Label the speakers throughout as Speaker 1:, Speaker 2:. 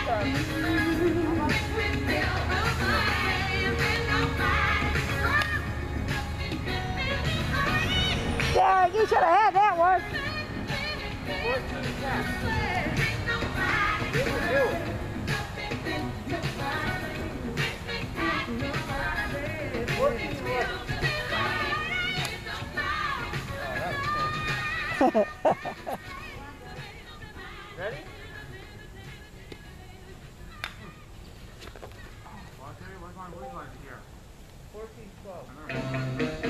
Speaker 1: Yeah, you should have had that one.
Speaker 2: Ready? What's my wood line here? 14-12.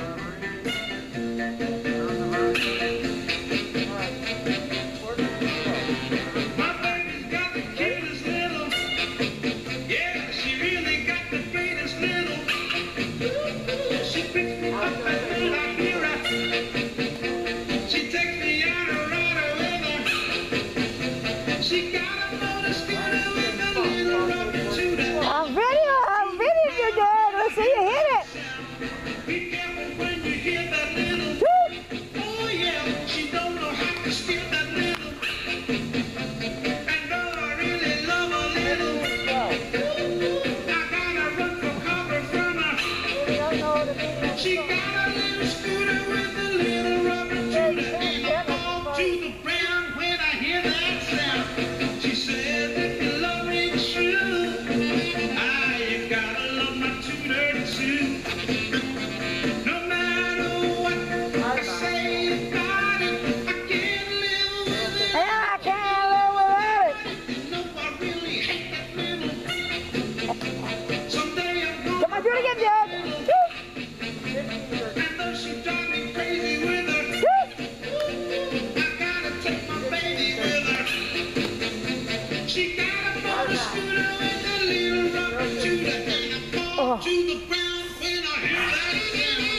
Speaker 1: I'm videoing you, Dad. Let's see you hit it.
Speaker 3: Be careful when you hear that little. Oh yeah, she don't know how to skip that little. And though I really love a little, I gotta run for cover from her. She got a little scooter with a little rubber tuner, and I fall to the ground when I hear that sound. She said, if you love me true, you gotta love my tuner too. No matter what I say about it, I can't live with it.
Speaker 1: And I can't live without it.
Speaker 3: You know I really hate that little. Someday I'm gonna.
Speaker 1: Come on, do it again, Dad.
Speaker 3: And though she drives me crazy with her, I gotta take my baby with her. She got a motor scooter with a little rubber tuner, and I fall to the ground when I hear that sound.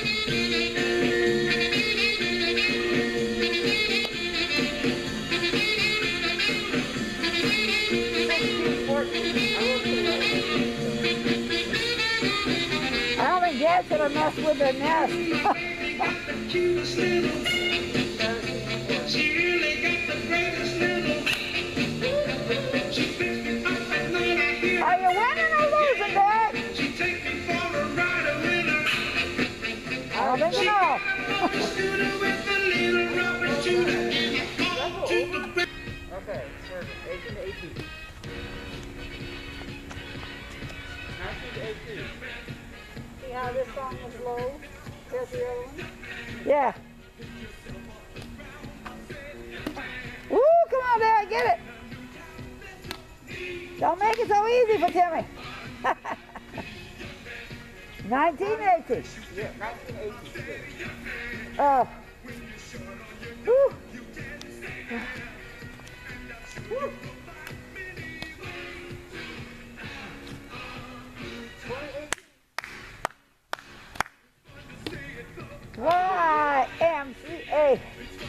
Speaker 1: I don't think Dad's gonna mess with the nest.
Speaker 3: Baby got the cutest little. She really got the greatest little. She picks me up at night, I hear.
Speaker 1: Are you winning or losing, Dad?
Speaker 3: She takes me for a ride, a winner.
Speaker 1: I don't think you know.
Speaker 3: Motor scooter with a little rubber tuner, and I fall to the ground.
Speaker 2: Okay, service. 18 to 18. 19 to 18.
Speaker 1: See how this song is low? Here's the other one. Yeah. Woo, come on, Dad, get it. Don't make it so easy for Timmy. 19, 18.
Speaker 2: Yeah, 19 to 18.
Speaker 1: Oh. Woo. Woo. YMCA.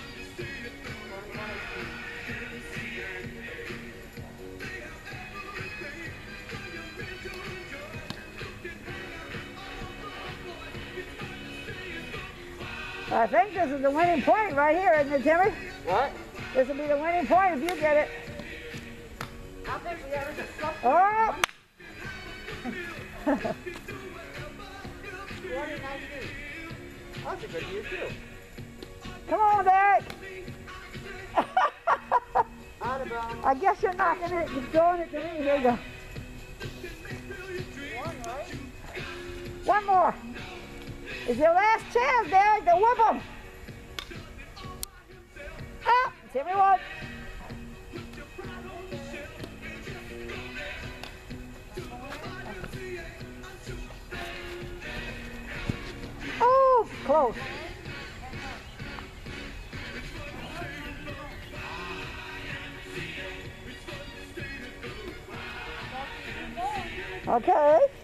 Speaker 1: I think this is the winning point right here, isn't it, Timmy?
Speaker 2: What?
Speaker 1: This will be the winning point if you get it.
Speaker 2: I think we got it.
Speaker 1: Oh!
Speaker 2: 20-19. That's a good year, too.
Speaker 1: Come on, Dad.
Speaker 2: Out of bounds.
Speaker 1: I guess you're knocking it, you're throwing it to me. Here you go.
Speaker 2: One, right?
Speaker 1: One more. It's your last chance, Derrick, to whoop them. Oh, Timmy won. Oh, close. Okay.